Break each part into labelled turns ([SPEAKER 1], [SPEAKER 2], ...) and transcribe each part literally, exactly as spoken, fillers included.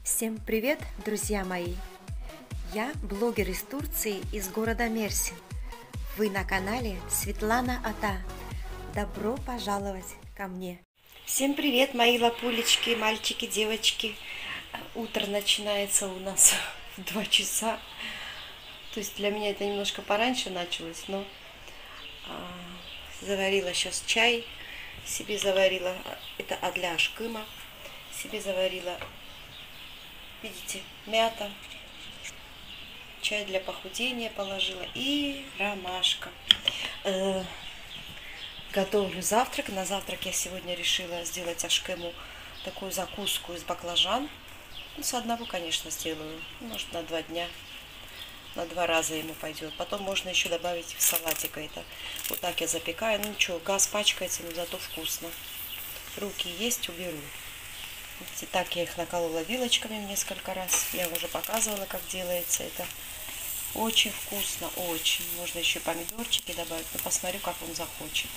[SPEAKER 1] Всем привет, друзья мои! Я блогер из Турции, из города Мерсин. Вы на канале Светлана Ата. Добро пожаловать ко мне! Всем привет, мои лапулечки, мальчики, девочки! Утро начинается у нас в два часа. То есть для меня это немножко пораньше началось, но а, заварила сейчас чай. Себе заварила, это а для ашкыма. Себе заварила, видите, мята, чай для похудения положила и ромашка. Э, готовлю завтрак. На завтрак я сегодня решила сделать ашкему такую закуску из баклажан. Ну, с одного, конечно, сделаю. Может, на два дня. На два раза ему пойдет. Потом можно еще добавить в салатик это. Вот так я запекаю. Ну ничего, газ пачкается, но зато вкусно. Руки есть, уберу. Видите, так я их наколола вилочками несколько раз. Я уже показывала, как делается это. Очень вкусно, очень. Можно еще помидорчики добавить. Но посмотрю, как он захочет.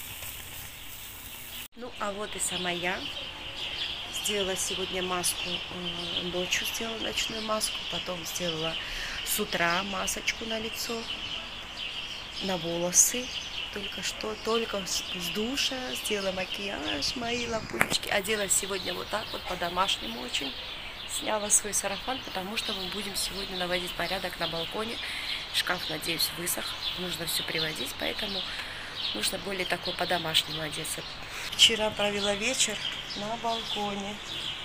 [SPEAKER 1] Ну, а вот и сама я. Сделала сегодня маску. Ночью сделала ночную маску. Потом сделала с утра масочку на лицо. На волосы. Только что, только с душа сделала макияж, мои лапулечки. Одела сегодня вот так вот, по-домашнему очень. Сняла свой сарафан, потому что мы будем сегодня наводить порядок на балконе. Шкаф, надеюсь, высох. Нужно все приводить, поэтому нужно более такой по-домашнему одеться. Вчера провела вечер на балконе.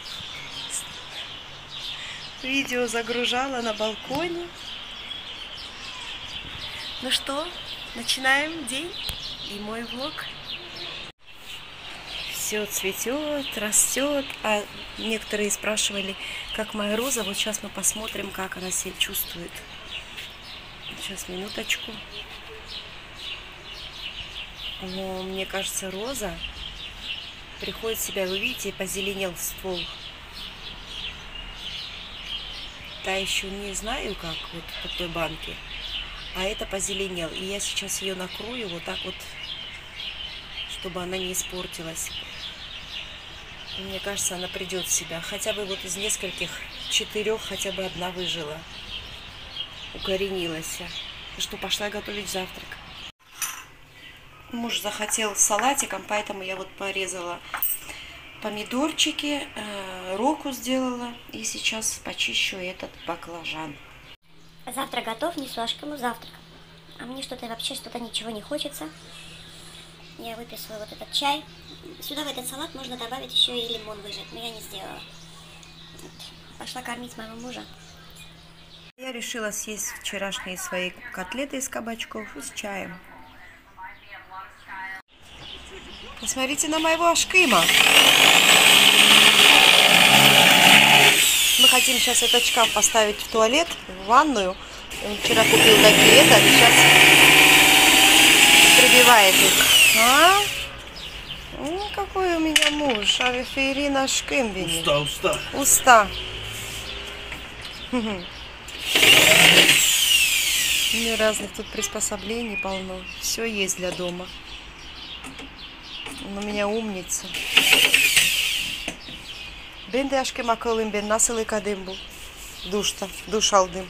[SPEAKER 1] Видео загружала на балконе. Ну что? Начинаем день и мой влог. Все цветет, растет. А некоторые спрашивали, как моя роза. Вот сейчас мы посмотрим, как она себя чувствует. Сейчас, минуточку. Но мне кажется, роза приходит в себя. Вы видите, позеленел ствол. Да, еще не знаю, как вот по той банке. А это позеленел. И я сейчас ее накрою вот так вот, чтобы она не испортилась. И мне кажется, она придет в себя. Хотя бы вот из нескольких, четырех, хотя бы одна выжила. Укоренилась. И что, пошла готовить завтрак. Муж захотел с салатиком, поэтому я вот порезала помидорчики, э, року сделала. И сейчас почищу этот баклажан.
[SPEAKER 2] Завтрак готов, несу ашкему завтрак. А мне что-то вообще что-то ничего не хочется. Я выписываю вот этот чай. Сюда в этот салат можно добавить еще и лимон выжать, но я не сделала. Вот. Пошла кормить моего мужа.
[SPEAKER 1] Я решила съесть вчерашние свои котлеты из кабачков и с чаем. Посмотрите на моего ашкыма. Мы хотим сейчас этот шкаф поставить в туалет, в ванную. Он вчера купил такие, это сейчас прибивает их. А? Ну, какой у меня муж. Ариферина Ашкымбини.
[SPEAKER 3] Уста, уста.
[SPEAKER 1] Уста. У меня разных тут приспособлений полно. Все есть для дома. Он у меня умница. Ben de aşkım akıllım ben nasıl yıkadım bu duşta, душ aldım.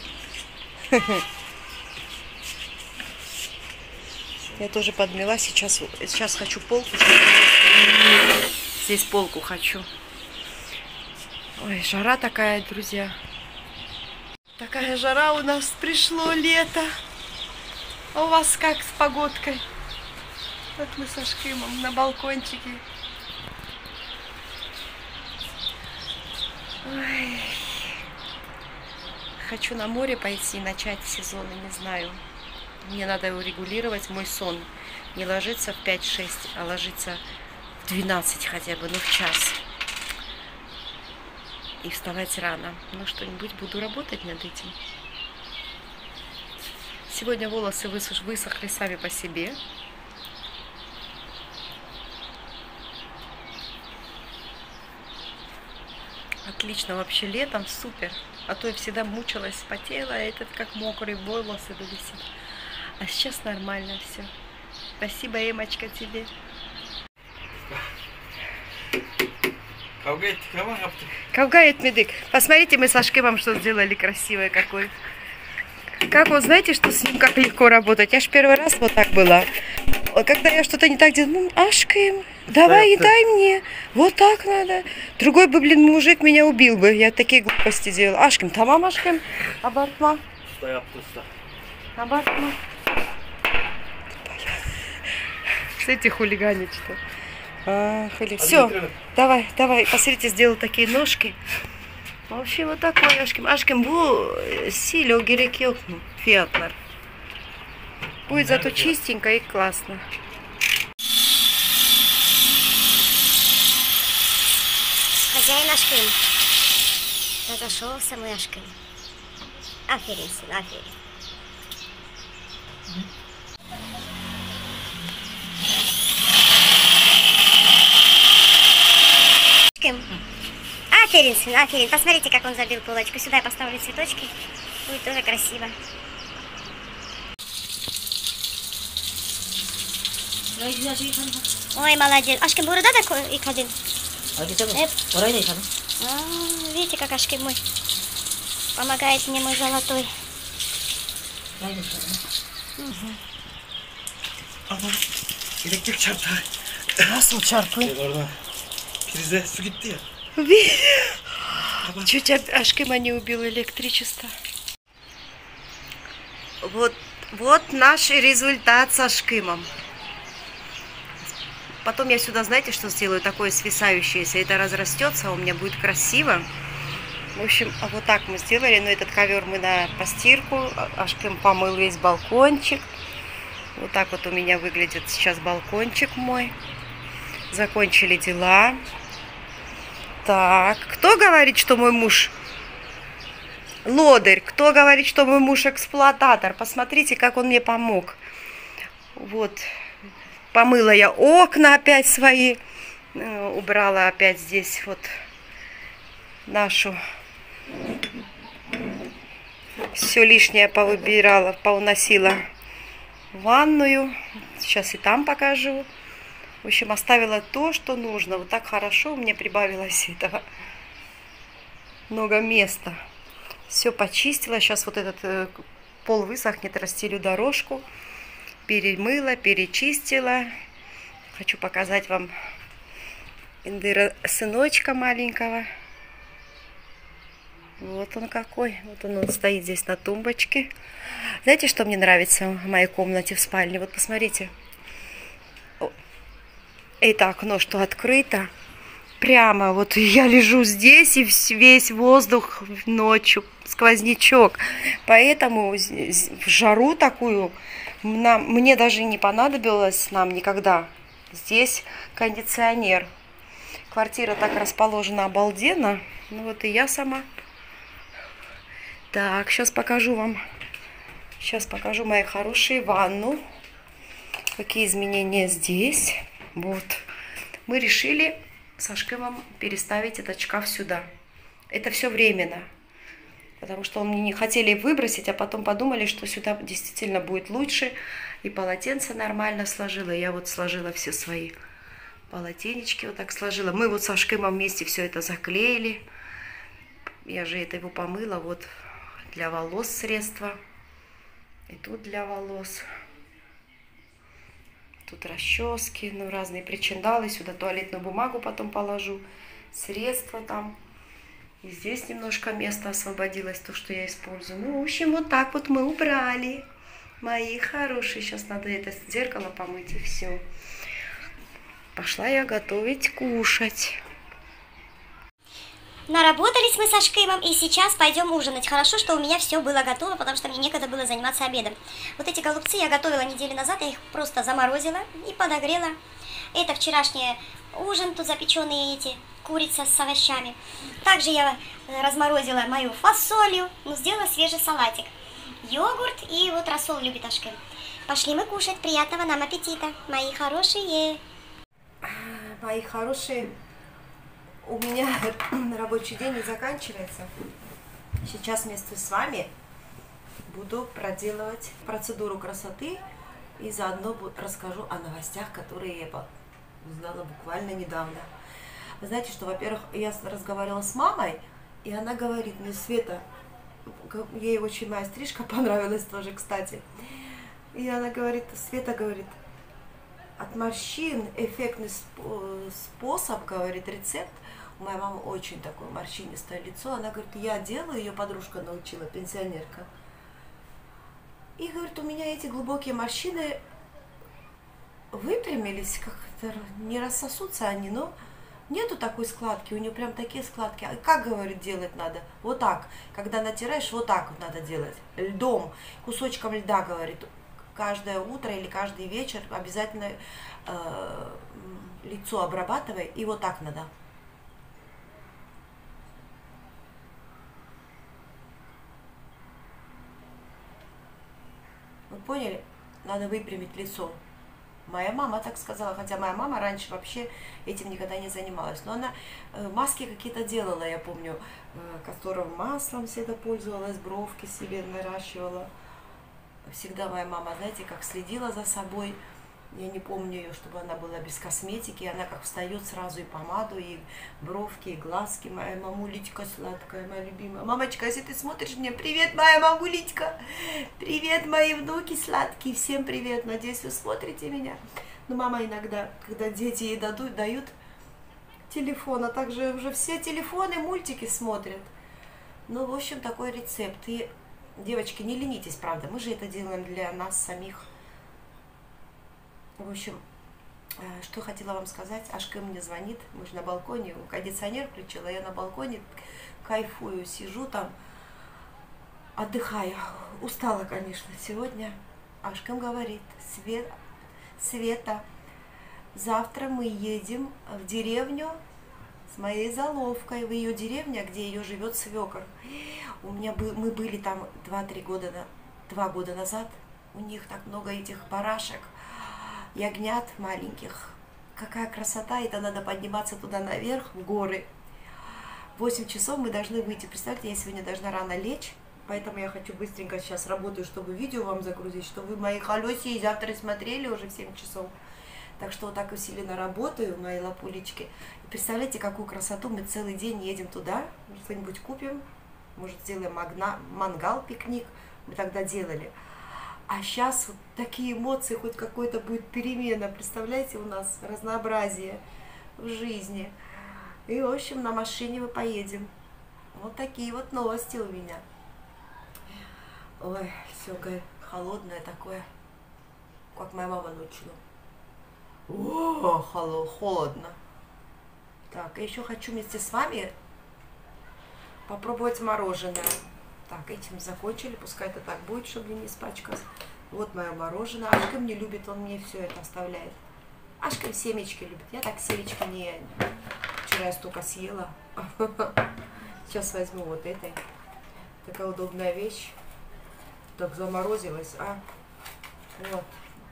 [SPEAKER 1] Я тоже подмела, сейчас, сейчас хочу полку. Здесь полку хочу. Ой, жара такая, друзья. Такая жара у нас, пришло лето. А у вас как с погодкой? Вот мы с Ашкымом на балкончике. Ой. Хочу на море пойти, начать сезон, и не знаю. Мне надо его регулировать, мой сон. Не ложиться в пять-шесть, а ложиться в двенадцать хотя бы, ну в час. И вставать рано. Ну что-нибудь буду работать над этим. Сегодня волосы высох, высохли сами по себе. Отлично, вообще летом супер. А то я всегда мучилась, потела, а этот как мокрый волосы висит. А сейчас нормально все. Спасибо, Эмочка, тебе. Кавгает медик. Посмотрите, мы с Ашкемом что сделали красивое какое. Как вот знаете, что с ним как легко работать? Я ж первый раз вот так была. Когда я что-то не так делаю, ну, Ашкем, давай и дай мне. Вот так надо. Другой бы, блин, мужик меня убил бы. Я такие глупости делала. Ашкем, тамам Ашкем. Абартма. Абартма. Кстати, хулиганит что. А, хули. Все, давай, давай. Посмотрите, сделал такие ножки. Вообще вот такой Ашкем. Ашкем бу силе герек йокну. Фиатлар. Будет зато чистенько и классно.
[SPEAKER 2] Хозяин Ашкем. Разошелся мой Ашкем. Аферин, сын, аферин. Ашкем. Аферин, сын, аферин. Посмотрите, как он забил полочку. Сюда я поставлю цветочки. Будет тоже красиво. Ой, молодец. Ашкем burada da yıkadın. Hep. Orayı da yıkadım. Видите, как Ашкем мой помогает мне, мой золотой.
[SPEAKER 3] Elektrik çarptı.
[SPEAKER 1] Nasıl çarpıyor?
[SPEAKER 3] Orada prize su gitti ya.
[SPEAKER 1] Чуть Ашкема не убил электричество. Вот, вот наш результат с Ашкемом. Потом я сюда, знаете, что сделаю? Такое свисающее. Если это разрастется, у меня будет красиво. В общем, а вот так мы сделали. Но этот ковер мы на постирку. Ашкем помыл весь балкончик. Вот так вот у меня выглядит сейчас балкончик мой. Закончили дела. Так, кто говорит, что мой муж лодырь? Кто говорит, что мой муж эксплуататор? Посмотрите, как он мне помог. Вот. Помыла я окна опять свои. Убрала опять здесь вот нашу. Все лишнее повыбирала, поуносила в ванную. Сейчас и там покажу. В общем, оставила то, что нужно. Вот так хорошо мне прибавилось этого. Много места. Все почистила. Сейчас вот этот э, пол высохнет, расстелю дорожку. Перемыла, перечистила. Хочу показать вам Индыра, сыночка маленького. Вот он какой. Вот он, он стоит здесь на тумбочке. Знаете, что мне нравится в моей комнате, в спальне? Вот посмотрите. Это окно, что открыто. Прямо вот я лежу здесь, и весь воздух ночью, сквознячок. Поэтому в жару такую нам, мне даже не понадобилось нам никогда. Здесь кондиционер. Квартира так расположена обалденно. Ну вот и я сама. Так, сейчас покажу вам. Сейчас покажу мои хорошие ванну. Какие изменения здесь. Вот. Мы решили с Ашкемом переставить этот шкаф сюда. Это все временно. Потому что мы не хотели выбросить, а потом подумали, что сюда действительно будет лучше. И полотенце нормально сложила. Я вот сложила все свои полотенечки. Вот так сложила. Мы вот с Ашкемом вместе все это заклеили. Я же это его помыла. Вот для волос средства. И тут для волос. Тут расчески, ну, разные причиндалы. Сюда туалетную бумагу потом положу. Средства там. И здесь немножко места освободилось, то, что я использую. Ну, в общем, вот так вот мы убрали. Мои хорошие. Сейчас надо это зеркало помыть, и все. Пошла я готовить, кушать.
[SPEAKER 2] Наработались мы с Ашкемом, и сейчас пойдем ужинать. Хорошо, что у меня все было готово, потому что мне некогда было заниматься обедом. Вот эти голубцы я готовила неделю назад, я их просто заморозила и подогрела. Это вчерашний ужин, тут запеченные эти курица с овощами. Также я разморозила мою фасолью, ну, сделала свежий салатик. Йогурт и вот рассол любит Ашкем. Пошли мы кушать, приятного нам аппетита, мои хорошие.
[SPEAKER 1] Мои хорошие. У меня рабочий день не заканчивается. Сейчас вместе с вами буду проделывать процедуру красоты и заодно расскажу о новостях, которые я узнала буквально недавно. Вы знаете, что, во-первых, я разговаривала с мамой, и она говорит мне: Света, ей очень моя стрижка понравилась тоже, кстати. И она говорит, Света, говорит, от морщин эффектный способ, говорит, рецепт. У моей мамы очень такое морщинистое лицо. Она говорит, я делаю, ее подружка научила, пенсионерка. И, говорит, у меня эти глубокие морщины выпрямились, как-то не рассосутся они, но нету такой складки, у нее прям такие складки. А как, говорит, делать надо? Вот так. Когда натираешь, вот так вот надо делать. Льдом, кусочком льда, говорит, каждое утро или каждый вечер обязательно э, лицо обрабатывай, и вот так надо. Вы поняли? Надо выпрямить лицо. Моя мама так сказала, хотя моя мама раньше вообще этим никогда не занималась. Но она э, маски какие-то делала, я помню, э, которым маслом всегда пользовалась, бровки себе наращивала. Всегда моя мама, знаете, как следила за собой. Я не помню ее, чтобы она была без косметики. Она как встает сразу и помаду, и бровки, и глазки. Моя мамулечка сладкая, моя любимая. Мамочка, если ты смотришь мне, привет, моя мамулечка. Привет, мои внуки сладкие. Всем привет. Надеюсь, вы смотрите меня. Но мама иногда, когда дети ей дадут, дают телефон, а также уже все телефоны, мультики смотрят. Ну, в общем, такой рецепт. И, девочки, не ленитесь, правда. Мы же это делаем для нас самих. В общем, что хотела вам сказать, Ашка мне звонит, мы же на балконе, кондиционер включила, я на балконе кайфую, сижу там, отдыхаю. Устала, конечно, сегодня. Ашкам говорит, Свет, Света, завтра мы едем в деревню с моей заловкой, в ее деревне, где ее живет свекор. У меня был, мы были там два-три года, два года назад, у них так много этих барашек, ягнят маленьких. Какая красота, это надо подниматься туда наверх, в горы. восемь часов мы должны выйти. Представьте, я сегодня должна рано лечь, поэтому я хочу быстренько сейчас работаю, чтобы видео вам загрузить, чтобы вы мои холёси и завтра смотрели уже в семь часов. Так что вот так усиленно работаю, мои лапулечки. И представляете, какую красоту, мы целый день едем туда, что-нибудь купим, может сделаем магна, мангал, пикник, мы тогда делали. А сейчас вот такие эмоции, хоть какой-то будет перемена, представляете, у нас разнообразие в жизни. И, в общем, на машине мы поедем. Вот такие вот новости у меня. Ой, все холодное такое, как моя мама научила. О, холодно. Так, и еще хочу вместе с вами попробовать мороженое. Так, этим закончили, пускай это так будет, чтобы не испачкалось. Вот мое мороженое. Ашка не любит, он мне все это оставляет. Ашка семечки любит. Я так семечки не... Вчера я столько съела. Сейчас возьму вот этой. Такая удобная вещь. Так заморозилась, а? Вот.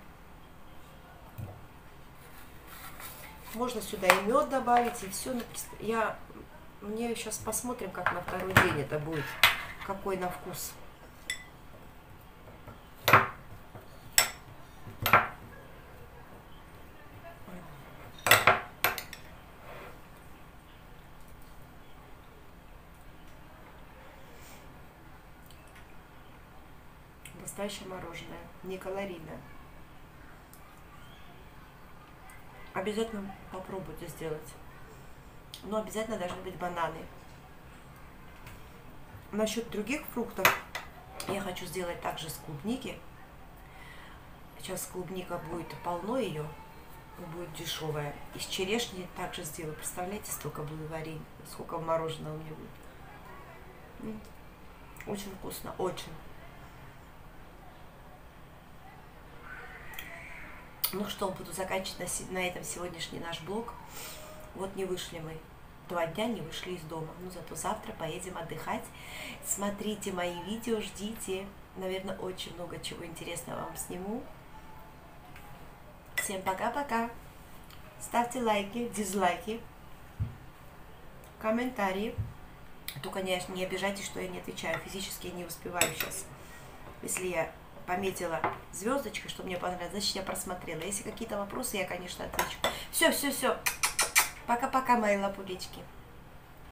[SPEAKER 1] Можно сюда и мед добавить, и все. Я... Мне сейчас посмотрим, как на второй день это будет. Какой на вкус. Настоящее мороженое, не калорийное. Обязательно попробуйте сделать. Но обязательно должны быть бананы. Насчет других фруктов я хочу сделать также с клубники. Сейчас клубника будет полно ее, будет дешевая. Из черешни также сделаю. Представляете, столько будет варенья, сколько мороженого у меня будет. Очень вкусно, очень. Ну что, буду заканчивать на, на этом сегодняшний наш блог. Вот не вышли мы. Два дня не вышли из дома. Ну, зато завтра поедем отдыхать. Смотрите мои видео, ждите. Наверное, очень много чего интересного вам сниму. Всем пока-пока. Ставьте лайки, дизлайки, комментарии. Только, конечно, не обижайтесь, что я не отвечаю. Физически я не успеваю сейчас. Если я пометила звездочкой, что мне понравилось, значит, я просмотрела. Если какие-то вопросы, я, конечно, отвечу. Все, все, все. Пока-пока, мои лапулечки.